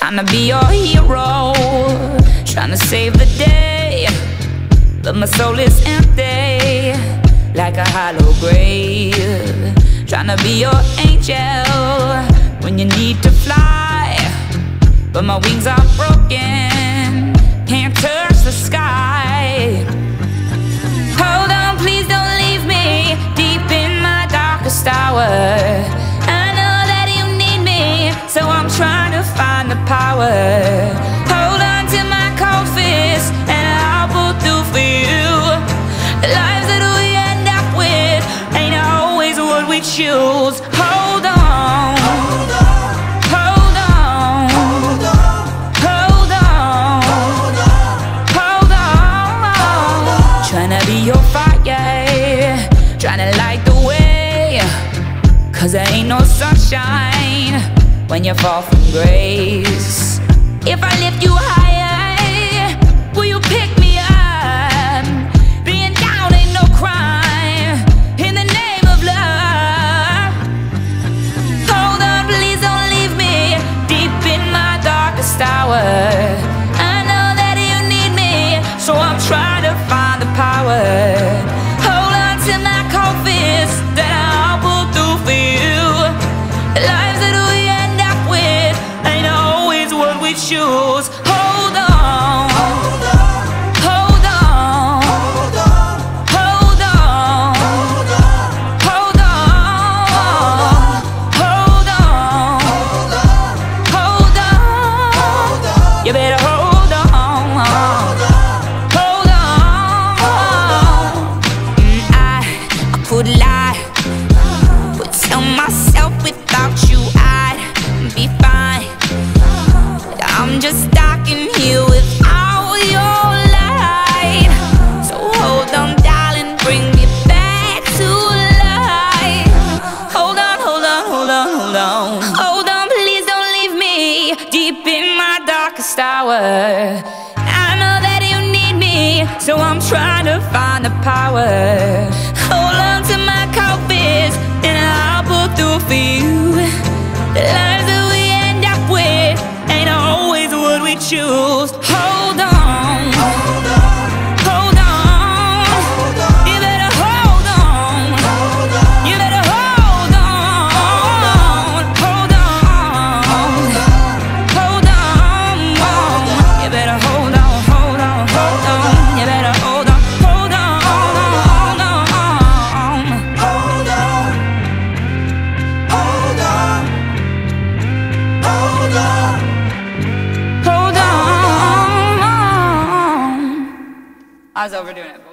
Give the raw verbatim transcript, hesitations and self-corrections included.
trying to be your hero, trying to save the day, but my soul is empty, like a hollow grave. Trying to be your angel when you need to fly, but my wings are broken, can't touch the sky. Hold on, please don't leave me deep in my darkest hour. I know that you need me, so I'm trying to find the power. Hold on to my cold fist and I'll pull through for you. The lives that we end up with ain't always what we choose. Hold on, hold on, hold on, hold on, hold on, hold on. Trying to be your fire, trying to light the way, cause there ain't no sunshine when you fall from grace. If I lift you higher, will you pick me up? Being down ain't no crime in the name of love. Hold on, please don't leave me deep in my darkest hour. I know that you need me, so I'm trying to find the power. Hold on to my cold fist, then I'll pull through for you. The lives that we end up with ain't always what we choose. Hold on, hold on, hold on, hold on, hold on, hold on, hold on, hold on. You better hold on, hold on. I I could lie, would tell myself without you I'd be fine. But I'm just stuck in here without your light. So hold on, darling, bring me back to life. Hold on, hold on, hold on, hold on. Hold on, please don't leave me deep in my darkest hour. I know that you need me, so I'm trying to find the power. Hold on to my cold fist, and I'll pull through for you. The lives that we end up with ain't always what we choose. Hold on, hold on, hold on, hold on. You better hold on, hold on. You better hold on, hold on, hold on. You better hold on, hold on, hold on. You better hold on, hold on, hold on, hold on, hold on, hold on, hold on. I was overdoing it.